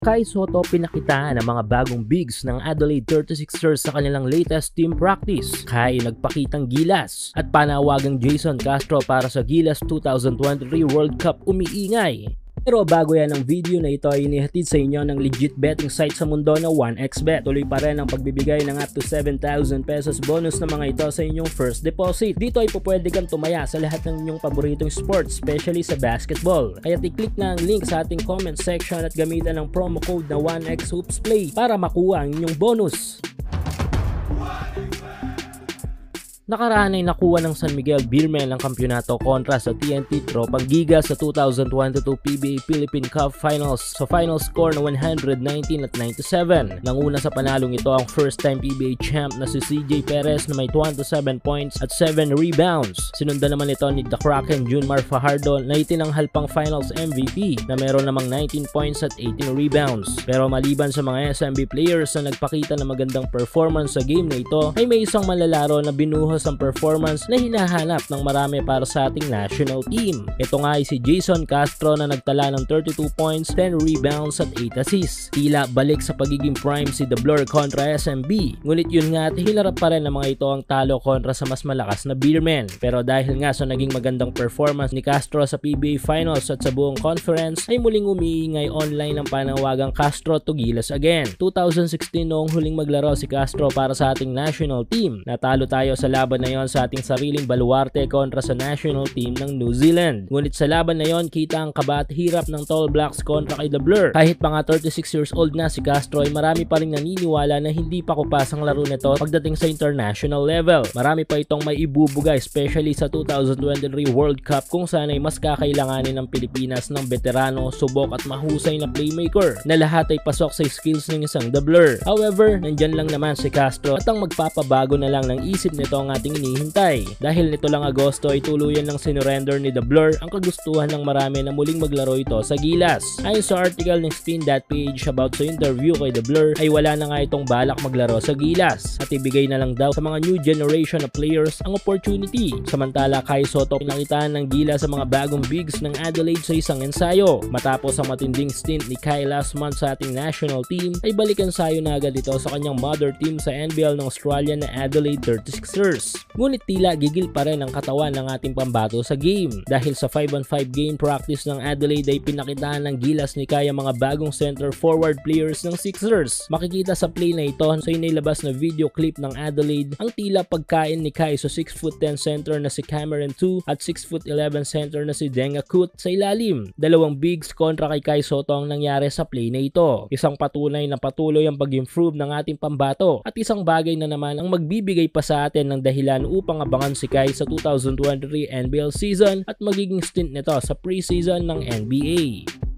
Kai Sotto pinakitaan ang mga bagong bigs ng Adelaide 36ers sa kanilang latest team practice. Kai nagpakitang gilas at panawagang Jason Castro para sa Gilas 2023 World Cup umiingay. Pero bago yan ang video na ito ay inihatid sa inyo ng legit betting site sa mundo na 1xBet. Tuloy pa rin ang pagbibigay ng up to 7,000 pesos bonus na mga ito sa inyong first deposit. Dito ay pupwede kang tumaya sa lahat ng inyong paboritong sports, especially sa basketball. Kaya i-click na ang link sa ating comment section at gamitan ang promo code na 1xHoopsPlay para makuha ang inyong bonus. Nakaraan ay nakuha ng San Miguel Beermen ang kampyonato kontra sa TNT Tropang Gigas sa 2022 PBA Philippine Cup Finals sa final score na 119-97. Nanguna sa panalong ito ang first-time PBA champ na si CJ Perez na may 27 points at 7 rebounds. Sinundan naman ito ni The Kraken Junmar Fajardo na itinanghal pang finals MVP na meron namang 19 points at 18 rebounds. Pero maliban sa mga SMB players na nagpakita ng magandang performance sa game na ito, ay may isang manlalaro na binuhos ang performance na hinahanap ng marami para sa ating national team. Ito nga ay si Jason Castro na nagtala ng 32 points, 10 rebounds at 8 assists. Tila balik sa pagiging prime si The Blur kontra SMB. Ngunit yun nga at hinarap pa rin ng mga ito ang talo kontra sa mas malakas na Beermen. Pero dahil nga sa naging magandang performance ni Castro sa PBA Finals at sa buong conference ay muling umiingay online ang panawagang Castro to Gilas again. 2016 noong huling maglaro si Castro para sa ating national team. Natalo tayo sa laban na yon sa ating sariling baluarte kontra sa national team ng New Zealand. Ngunit sa laban na yon, kita ang kaba at hirap ng Tall Blacks kontra kay The Blur. Kahit pa nga 36 years old na si Castro ay marami pa rin naniniwala na hindi pa kupas ang laro nito pagdating sa international level. Marami pa itong may ibubuga, especially sa 2023 World Cup kung saan ay mas kakailanganin ng Pilipinas ng veterano, subok at mahusay na playmaker na lahat ay pasok sa skills ng isang The Blur. However, nandyan lang naman si Castro at ang magpapabago na lang ng isip nito ang ating inihintay. Dahil nito lang Agosto ay tuluyan ng sinurrender ni The Blur ang kagustuhan ng marami na muling maglaro ito sa Gilas. Ayon sa article ng Spin.ph about sa interview kay The Blur ay wala na nga itong balak maglaro sa Gilas at ibigay na lang daw sa mga new generation of players ang opportunity. Samantala, Kai Sotto pinakitaan ng Gilas sa mga bagong bigs ng Adelaide sa isang ensayo. Matapos ang matinding stint ni Kai last month sa ating national team ay balik ensayo na agad ito sa kanyang mother team sa NBL ng Australia na Adelaide 36ers. Ngunit tila gigil pa rin ang katawan ng ating pambato sa game dahil sa 5-on-5 game practice ng Adelaide ay pinakitaan ng Gilas ni Kai ang mga bagong center forward players ng Sixers. Makikita sa play na ito sa inilabas na video clip ng Adelaide ang tila pagkain ni Kai sa 6'10" center na si Cameron 2 at 6'11" center na si Denga Kut sa ilalim. Dalawang bigs kontra kay Kai Sotto ang nangyari sa play na ito. Isang patunay na patuloy ang pag-improve ng ating pambato at isang bagay na naman ang magbibigay pa sa atin ng dahilan upang abangan si Kai sa 2023 NBL season at magiging stint nito sa preseason ng NBA.